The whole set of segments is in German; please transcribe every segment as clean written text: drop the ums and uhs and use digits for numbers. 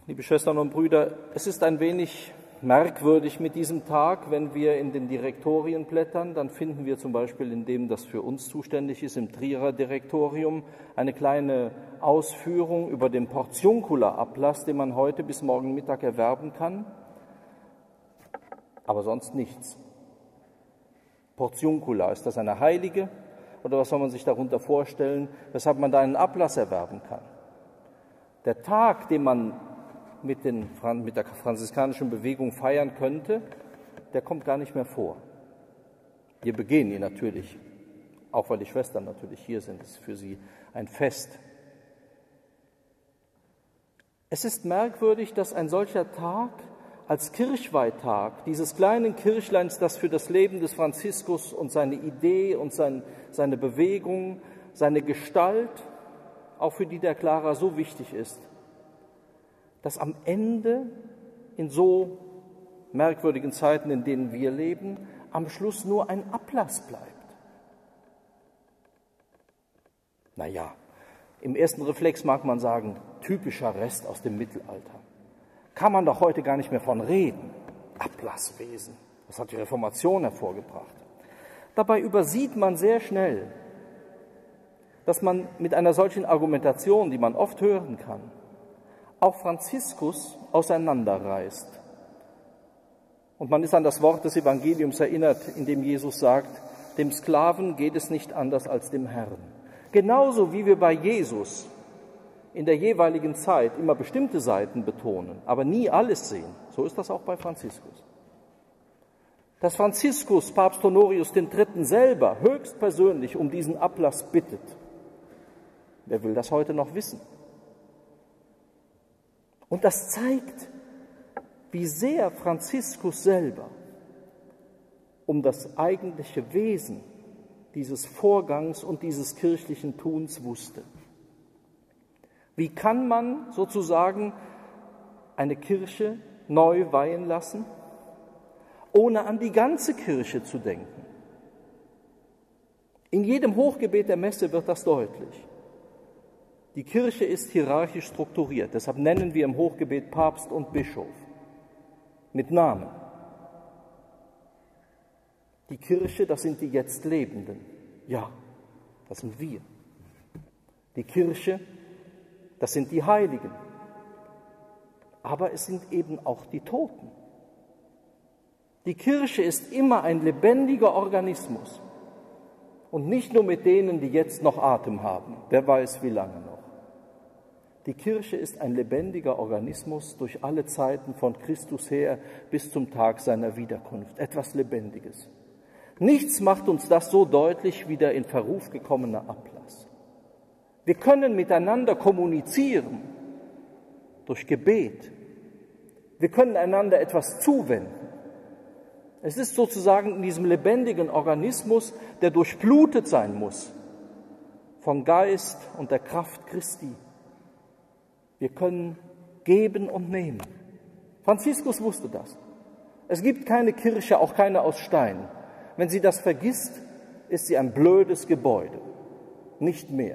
Liebe Schwestern und Brüder, es ist ein wenig merkwürdig mit diesem Tag, wenn wir in den Direktorien blättern, dann finden wir zum Beispiel in dem, das für uns zuständig ist, im Trierer Direktorium, eine kleine Ausführung über den Portiuncula-Ablass, den man heute bis morgen Mittag erwerben kann, aber sonst nichts. Portiuncula, ist das eine Heilige oder was soll man sich darunter vorstellen, weshalb man da einen Ablass erwerben kann? Der Tag, den man mit der franziskanischen Bewegung feiern könnte, der kommt gar nicht mehr vor. Wir begehen ihn natürlich, auch weil die Schwestern natürlich hier sind, es ist für sie ein Fest. Es ist merkwürdig, dass ein solcher Tag als Kirchweihtag dieses kleinen Kirchleins, das für das Leben des Franziskus und seine Idee und seine Bewegung, seine Gestalt, auch für die der Clara so wichtig ist, dass am Ende in so merkwürdigen Zeiten, in denen wir leben, am Schluss nur ein Ablass bleibt. Naja, im ersten Reflex mag man sagen, typischer Rest aus dem Mittelalter. Kann man doch heute gar nicht mehr von reden. Ablasswesen, das hat die Reformation hervorgebracht. Dabei übersieht man sehr schnell, dass man mit einer solchen Argumentation, die man oft hören kann, auch Franziskus auseinanderreißt. Und man ist an das Wort des Evangeliums erinnert, in dem Jesus sagt, dem Sklaven geht es nicht anders als dem Herrn. Genauso wie wir bei Jesus in der jeweiligen Zeit immer bestimmte Seiten betonen, aber nie alles sehen, so ist das auch bei Franziskus. Dass Franziskus, Papst Honorius III. Selber höchstpersönlich um diesen Ablass bittet, wer will das heute noch wissen? Und das zeigt, wie sehr Franziskus selber um das eigentliche Wesen dieses Vorgangs und dieses kirchlichen Tuns wusste. Wie kann man sozusagen eine Kirche neu weihen lassen, ohne an die ganze Kirche zu denken? In jedem Hochgebet der Messe wird das deutlich. Die Kirche ist hierarchisch strukturiert, deshalb nennen wir im Hochgebet Papst und Bischof mit Namen. Die Kirche, das sind die jetzt Lebenden. Ja, das sind wir. Die Kirche, das sind die Heiligen. Aber es sind eben auch die Toten. Die Kirche ist immer ein lebendiger Organismus. Und nicht nur mit denen, die jetzt noch Atem haben. Wer weiß, wie lange noch. Die Kirche ist ein lebendiger Organismus durch alle Zeiten von Christus her bis zum Tag seiner Wiederkunft. Etwas Lebendiges. Nichts macht uns das so deutlich wie der in Verruf gekommene Ablass. Wir können miteinander kommunizieren durch Gebet. Wir können einander etwas zuwenden. Es ist sozusagen in diesem lebendigen Organismus, der durchblutet sein muss von Geist und der Kraft Christi. Wir können geben und nehmen. Franziskus wusste das. Es gibt keine Kirche, auch keine aus Stein. Wenn sie das vergisst, ist sie ein blödes Gebäude, nicht mehr.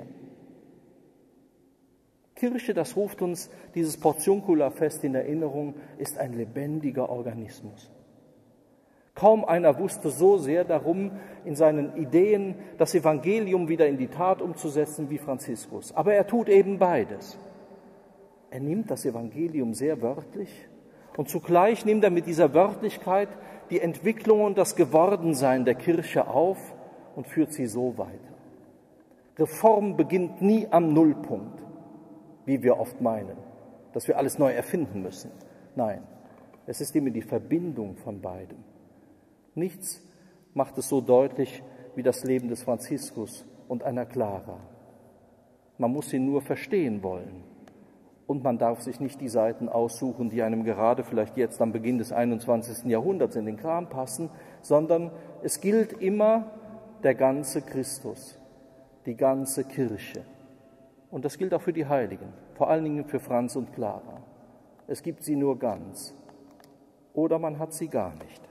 Kirche, das ruft uns dieses Portiuncula-Fest in Erinnerung, ist ein lebendiger Organismus. Kaum einer wusste so sehr darum, in seinen Ideen das Evangelium wieder in die Tat umzusetzen wie Franziskus. Aber er tut eben beides. Er nimmt das Evangelium sehr wörtlich und zugleich nimmt er mit dieser Wörtlichkeit die Entwicklung und das Gewordensein der Kirche auf und führt sie so weiter. Reform beginnt nie am Nullpunkt, wie wir oft meinen, dass wir alles neu erfinden müssen. Nein, es ist immer die Verbindung von beidem. Nichts macht es so deutlich wie das Leben des Franziskus und einer Clara. Man muss sie nur verstehen wollen. Und man darf sich nicht die Seiten aussuchen, die einem gerade vielleicht jetzt am Beginn des 21. Jahrhunderts in den Kram passen, sondern es gilt immer der ganze Christus, die ganze Kirche. Und das gilt auch für die Heiligen, vor allen Dingen für Franz und Clara. Es gibt sie nur ganz oder man hat sie gar nicht.